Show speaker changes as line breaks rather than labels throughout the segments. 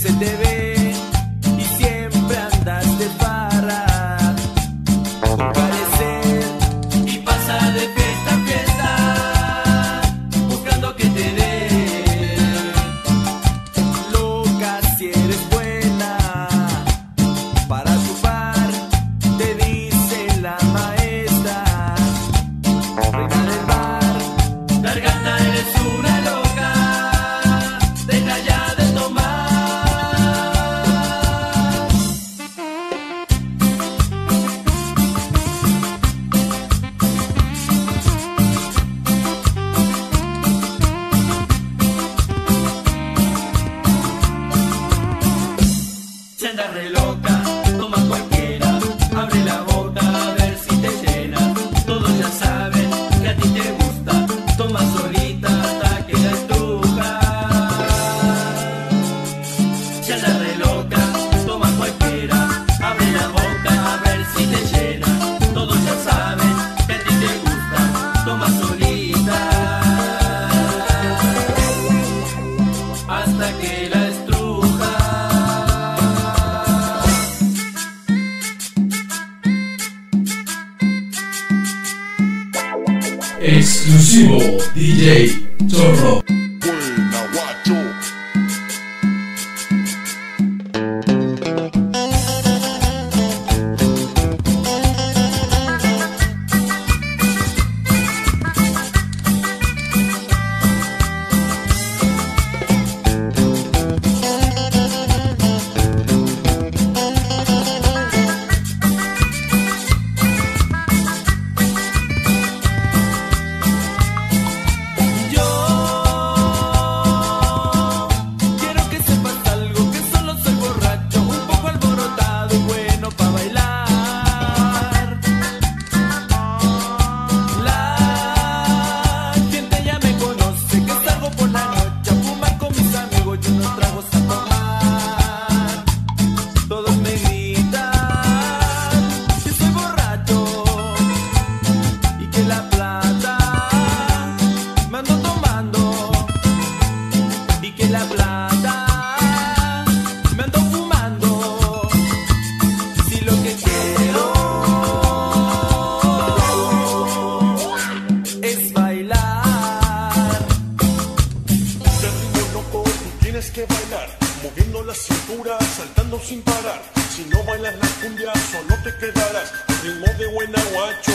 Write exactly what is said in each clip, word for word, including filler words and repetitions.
se te ve y siempre andas de farra, sin parecer, y pasa de fiesta en fiesta, buscando que te dé. Loca si eres buena para chupar, te dice la maestra, reina del bar. Garganta, eres una loca, deja ya de tomar. Si andas re loca, toma cualquiera, abre la boca a ver si te llena. Todos ya saben que a ti te gusta, toma solita hasta que la estruja. Si andas re loca, toma cualquiera, abre la boca a ver si te llena. Todos ya saben que a ti te gusta, toma solita hasta que la estruja.
Exclusivo D J Zorro.
Buena, guacho.
Yo quiero que sepas algo, que solo soy borracho, un poco alborotado y bueno pa' bailar. La gente ya me conoce, que salgo por la noche a fumar con mis amigos y unos tragos a tomar. Todos me gritan que soy borracho y que la plata me ando tomando, y que la plata me ando fumando. Si lo que quiero es bailar.
Este ritmo loco, tú tienes que bailar, moviendo la cintura, saltando sin parar. Si no bailas la cumbia, solo te quedarás al ritmo de buena, guacho.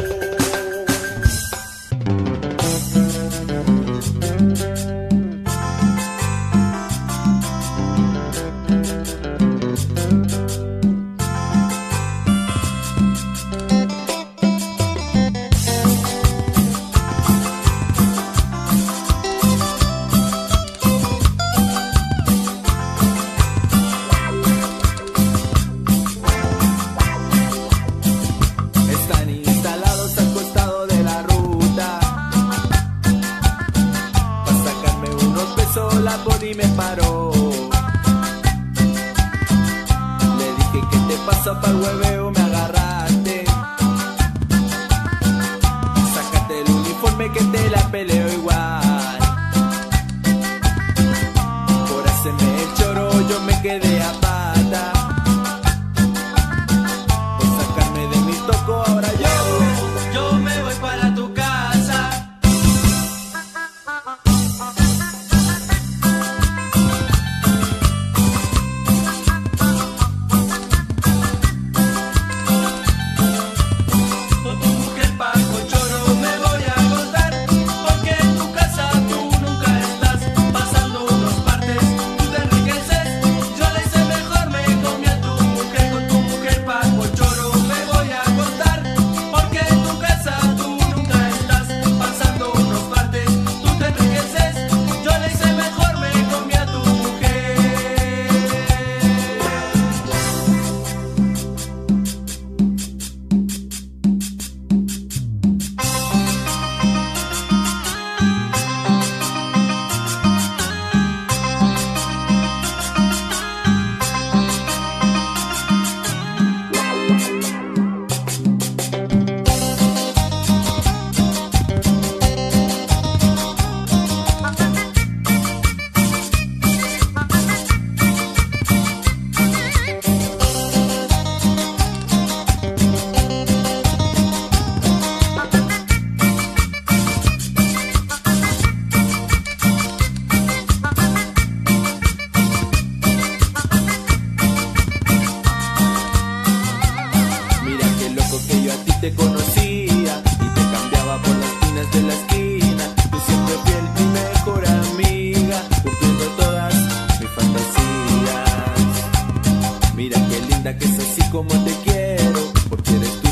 Están instalados al costado de la ruta, pa' sacarme unos pesos la poli me paró. Le dije que te pasa pa'l hueveo, me agarraste. Sácate el uniforme que te la peleo igual. Por hacerme el choro yo me quedé a pata. Por sacarme de mi toco ahora yo, yo me voy para tu casa.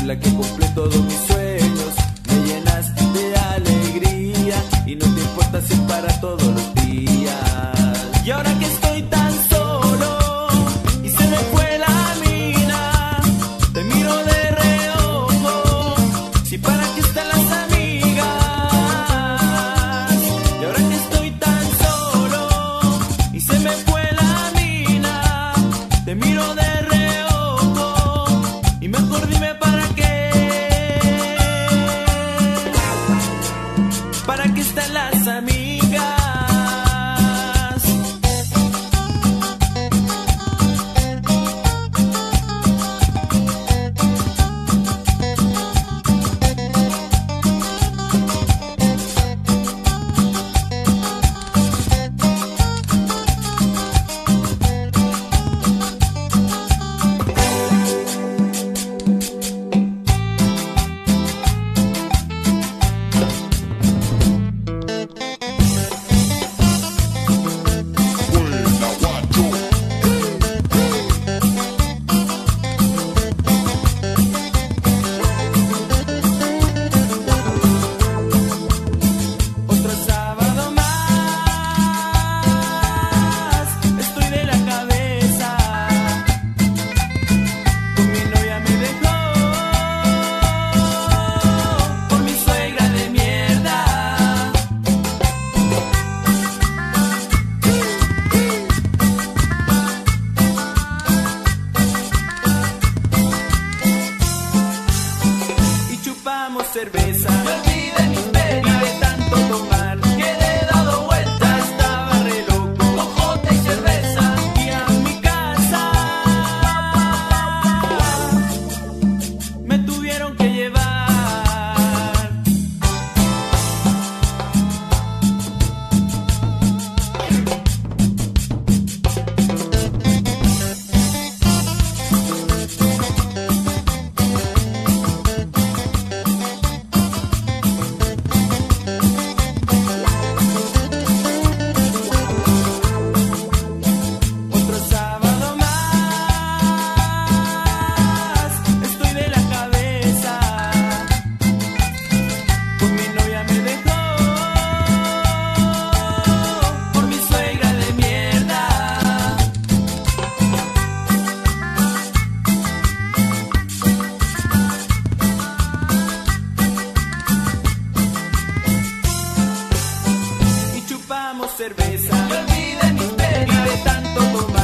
la que cumple todos mis sueños. Me llenas de alegría y no te importa si es para todos los días. Y ahora que estoy tan solo y se me fue la mina, te miro de reojo, si para qué están las amigas. Y ahora que estoy tan solo y se me fue la mina, te miro de reojo y mejor dime para qué. ¿Para qué están las amigas? Cerveza, me olvidé mis penas de tanto tomar, que le he dado vueltas, estaba re loco, cojote y cerveza, y a mi casa me tuvieron que llevar. Cerveza, me olvidé mis penas de tanto tomar.